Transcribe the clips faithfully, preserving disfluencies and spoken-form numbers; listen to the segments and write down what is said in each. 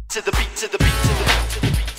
To the beat, to the beat, to the beat, to the beat, to the beat, to the beat.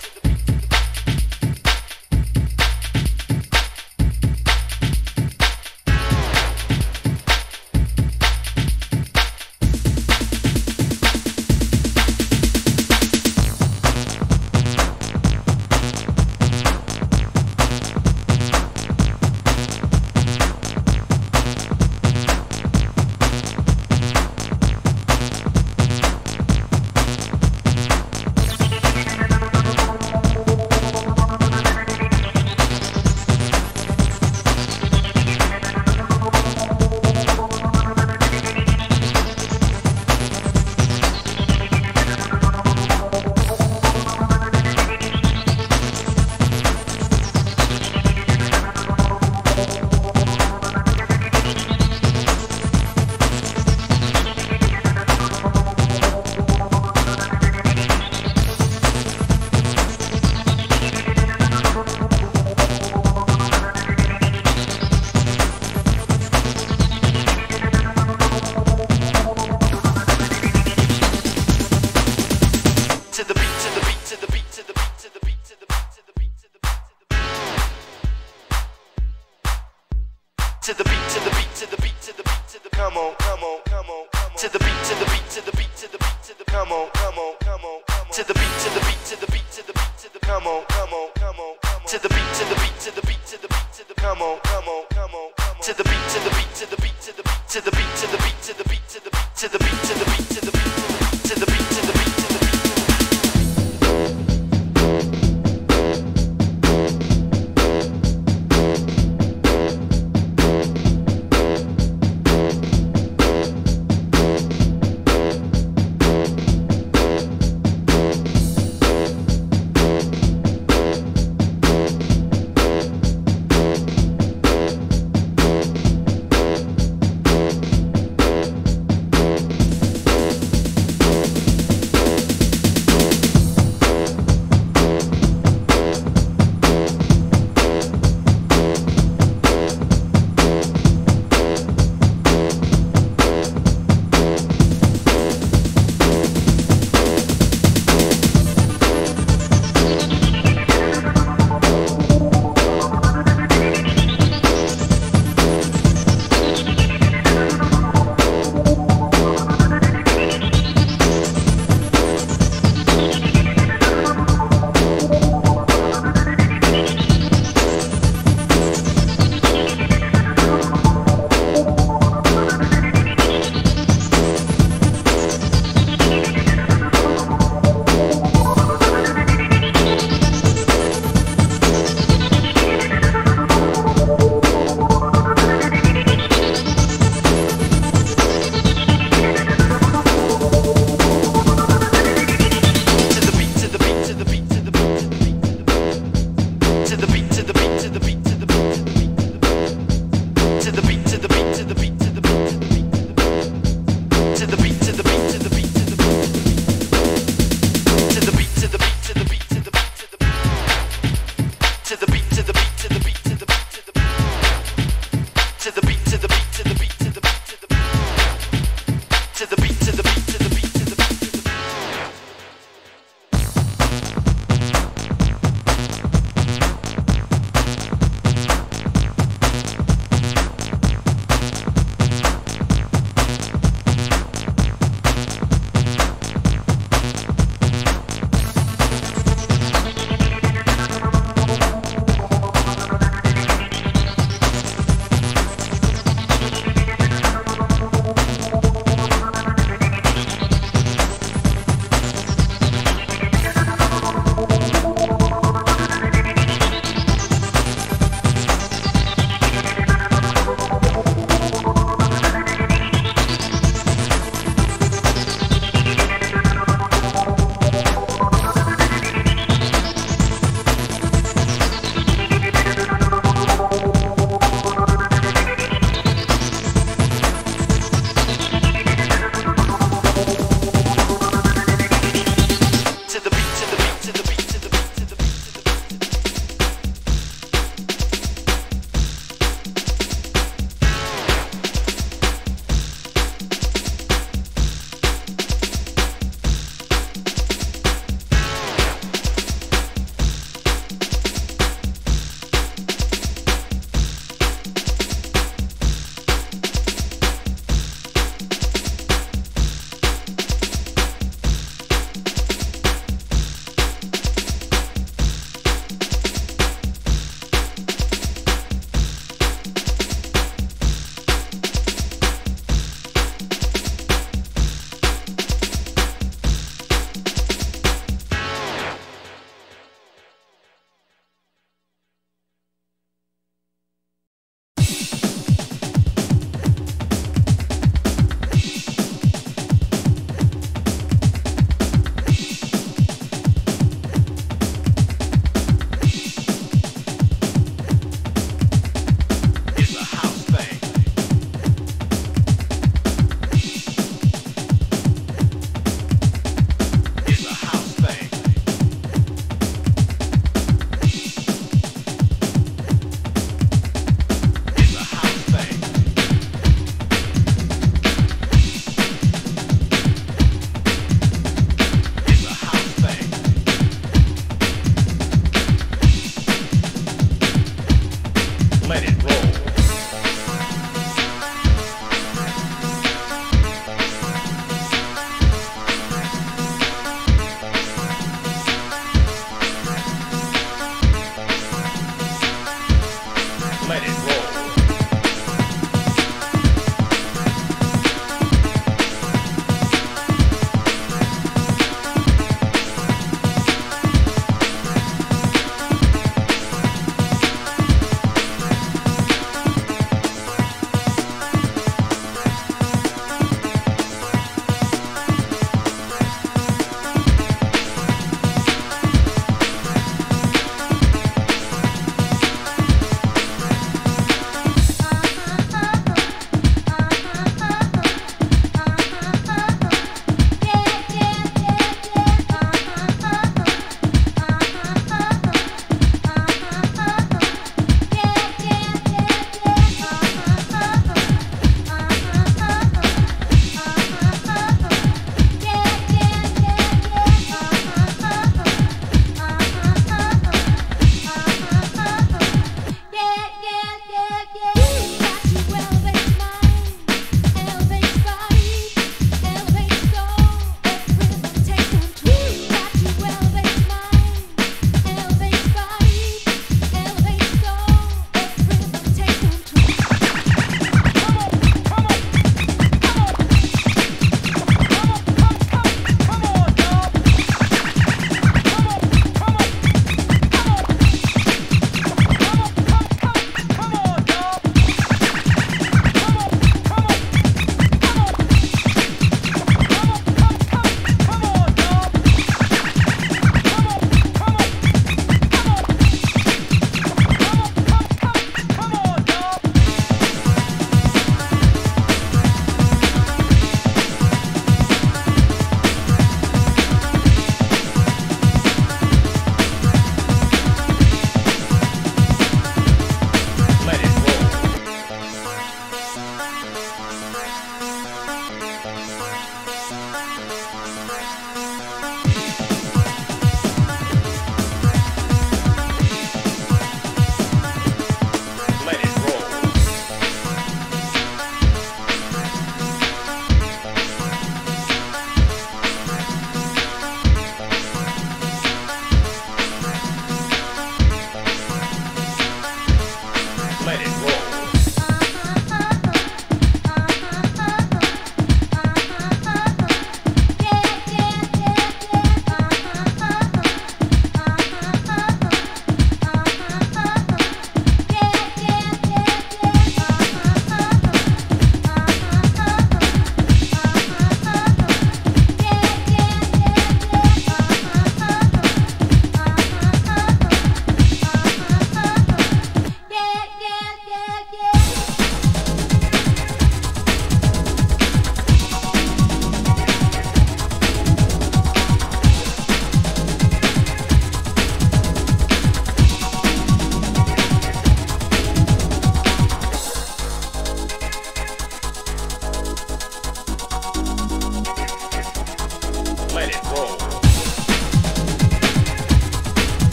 To the beat, to the beat, to the beat, to the beat, to the come on, come on, come on, come on. To the beat, to the beat, to the beat, to the beat, to the come on, come on, come on, come on. To the beat, to the beat, to the beat, to the beat, to the come on, come on, come on, come on. To the beat, to the beat, to the beat, to the beat, to the come on, come on, come on, come on. To the beat, to the beat, to the beat, to the beat, to the beat, to the beat, to the beat, to the beat, to the beat, to the beat, to the beat, to the beat, to the beat, to the beat, to the beat.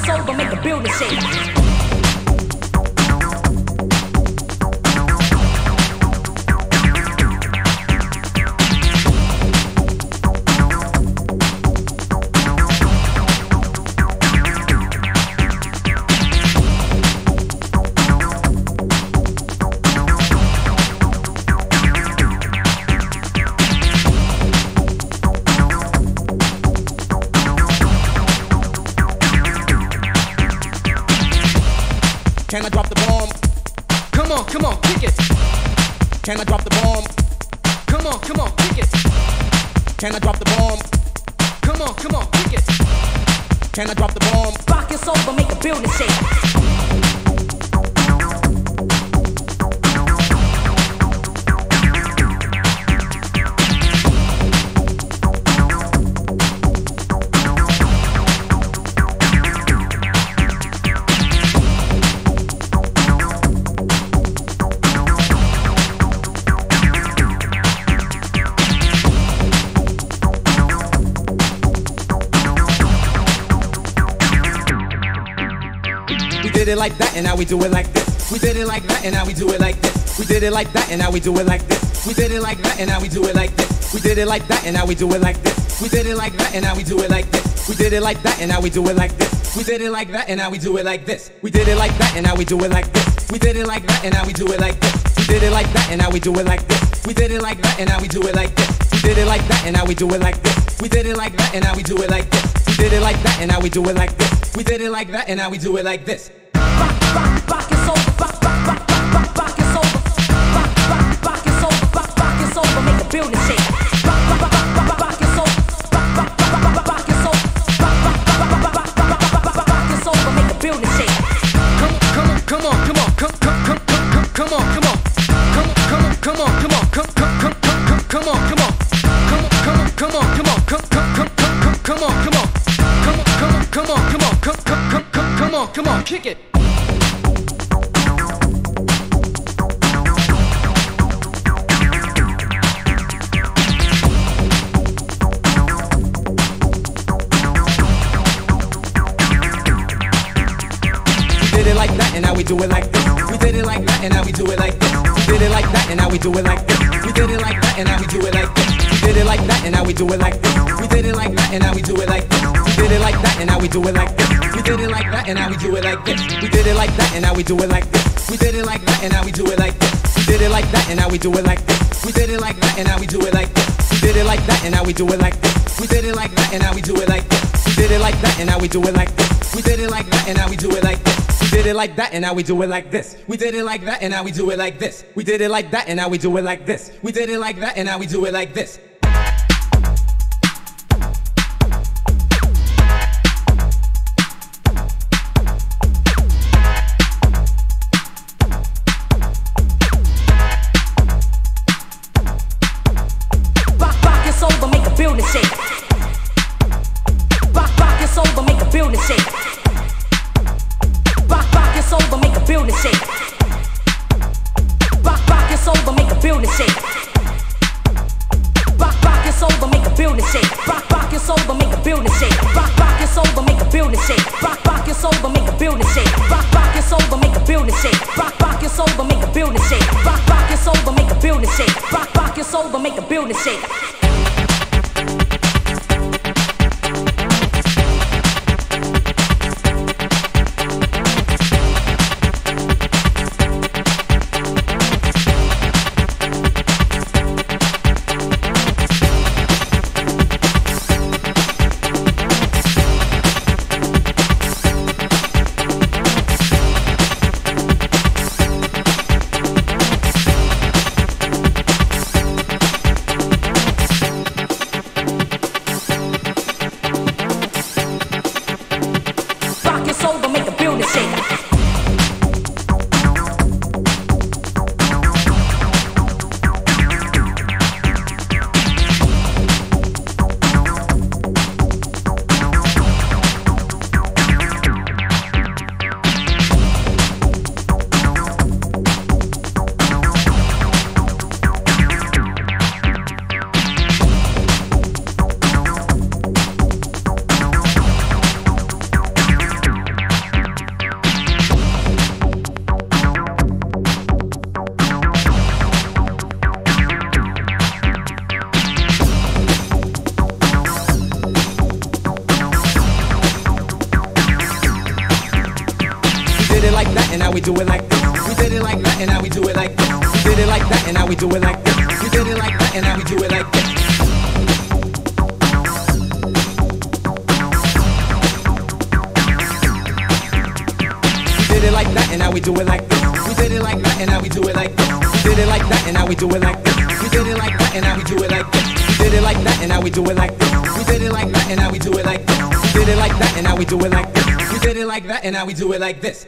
sober, make a building shake. Can I drop the bomb? Come on, come on, kick it. Can I drop the bomb? Come on, come on, kick it. Can I drop the bomb? Come on, come on, kick it. Can I drop the bomb? Rock your sober, make a building shake. We did it like that and now we do it like this. We did it like that and now we do it like this. We did it like that and now we do it like this. We did it like that and now we do it like this. We did it like that and now we do it like this. We did it like that and now we do it like this. We did it like that and now we do it like this. We did it like that and now we do it like this. We did it like that and now we do it like this. We did it like that and now we do it like this. We did it like that and now we do it like this. We did it like that and now we do it like this. We did it like that and now we do it like this. We did it like that and now we do it like this. We did it like that and now we do it like this. We did it like that and now we do it like this. Rock, rock, rock your sober, rock, rock, rock, rock, rock, rock your sober, rock, rock, rock your sober, rock, rock your sober, make a building shake. Rock, rock, rock, rock, rock, rock your sober, rock, rock, rock, rock, rock, rock your sober, rock, rock, rock, rock, rock, rock, rock, rock, rock, rock your sober, make a building shake. Come on, come on, come on, come on, come, come, come, come, come on, come on, come on, come on, come on, come on, come, come, come, come, come on, come on, come on, come on, come on, come on, come, come, come, come, come on, come on, come on, come on, come on, come on, come, come, come, come, come on, come on, kick it. We did it like that and now we do it like this. We did it like that and now we do it like this. We did it like that and now we do it like this. We did it like that and now we do it like this. We did it like that and now we do it like this. We did it like that and now we do it like this. We did it like that and now we do it like this. We did it like that and now we do it like this. We did it like that and now we do it like this. We did it like that and now we do it like this. We did it like that and now we do it like this. We did it like that and now we do it like this. We did it like that and now we do it like this. We did it like that and now we do it like this. We did it like that and now we do it like this. We did it like that and now we do it like this. We did it like that and now we do it like this. We did it like that and now we do it like this. We did it like that and now we do it like this. We did it like that and now we do it like this. Rock, rock your sober, make a building shake. Rock, rock your sober, make a building shake. Rock, rock your sober, make a building shake. Rock, rock your sober, make a building shake. Rock, rock your sober, make a building shake. Rock, rock your sober, make a building shake. Rock, rock your sober, make a building shake. Rock, rock your sober, make a building shake. Rock, rock your sober, make a building shake. Rock, rock your sober, make a building shake. Rock, rock your sober, make a building shake. Rock, rock your sober, make a building shake. and now we do it like this. We did it like that, and now we do it like this. We did it like that, and now we do it like this. We did it like that, and now we do it like this. We did it like that, and now we do it like this. We did it like that, and now we do it like this. We did it like that, and now we do it like this. We did it like that, and now we do it like this. We did it like that, and now we do it like this. We did it like that, and now we do it like this. We did it like that, and now we do it like this. We did it like that, and now we do it like this.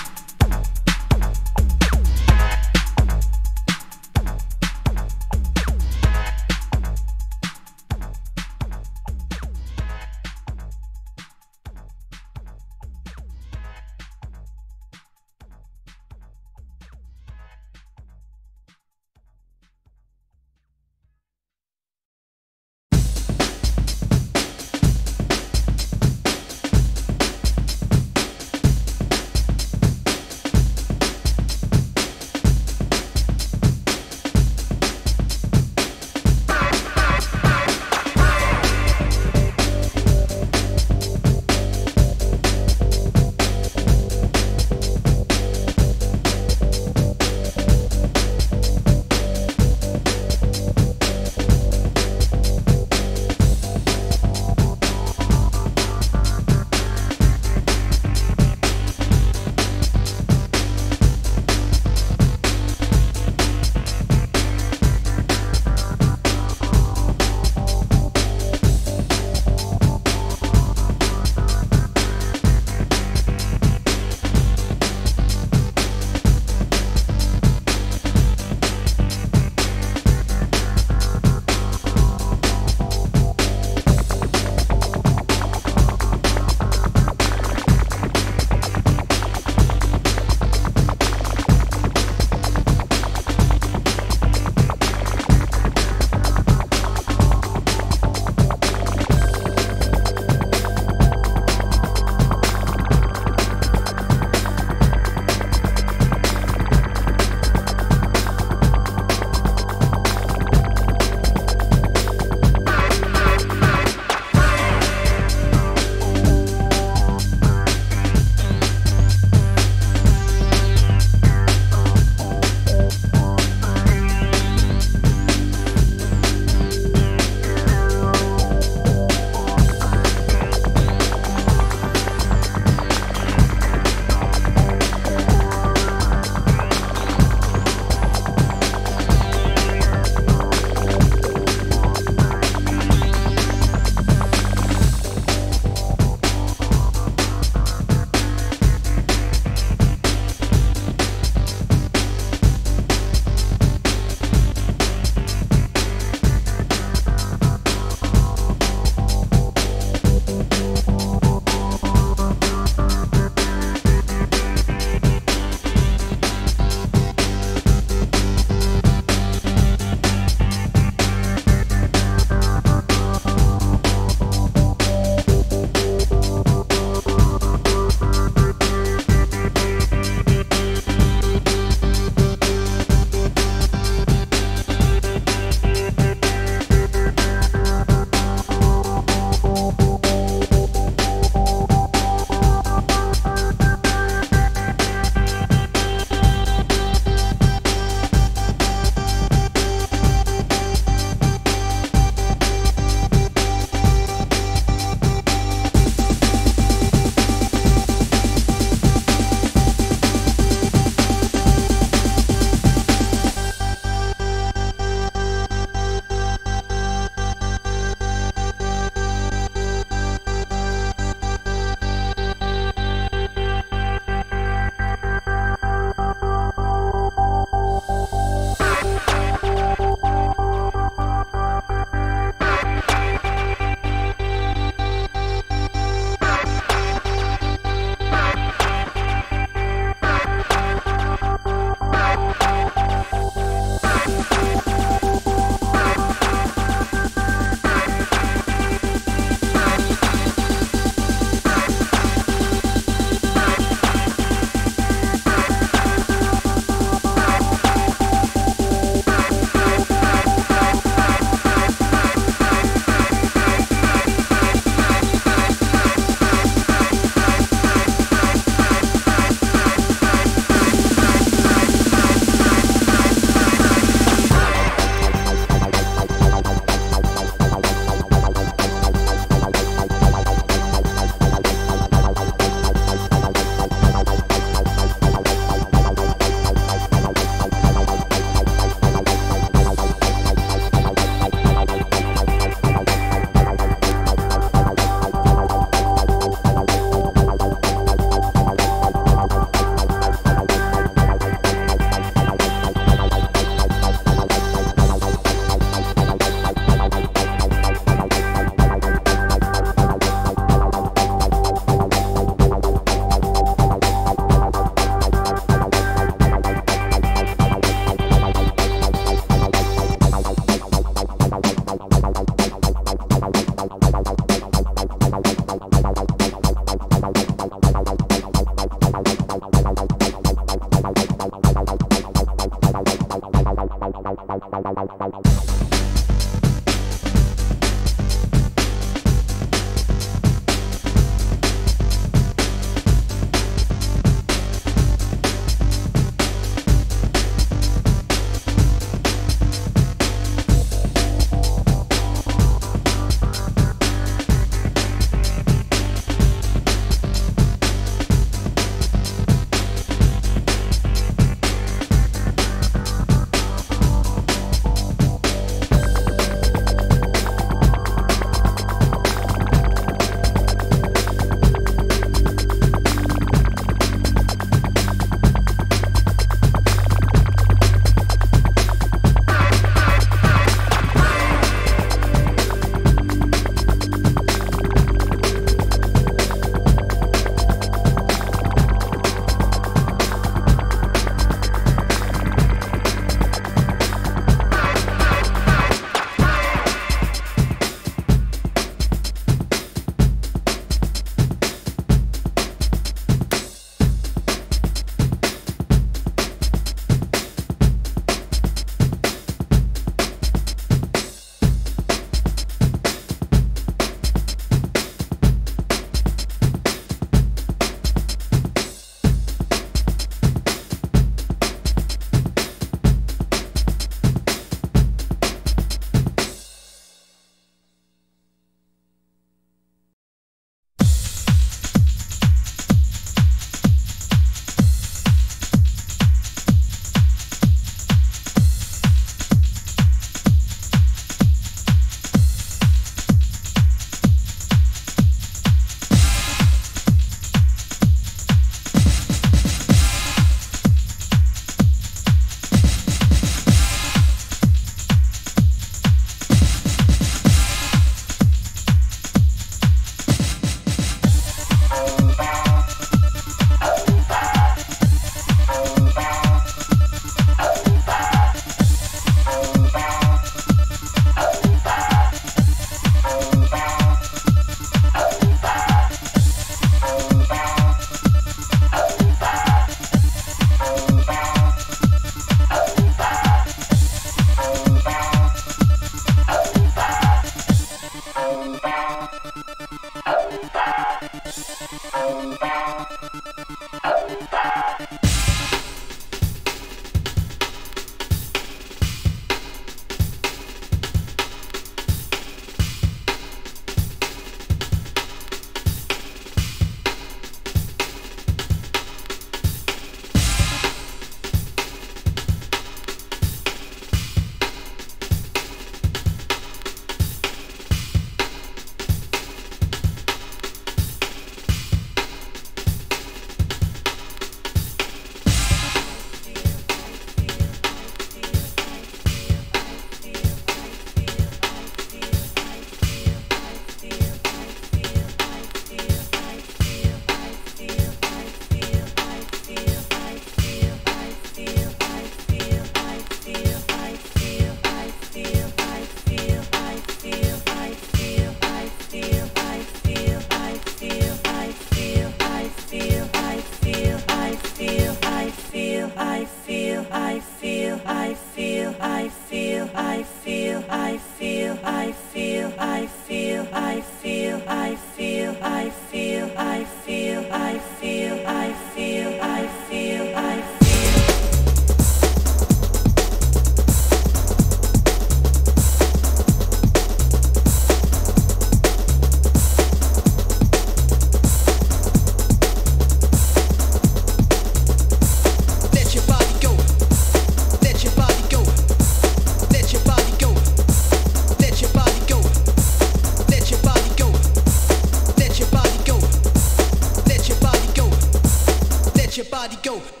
Body go.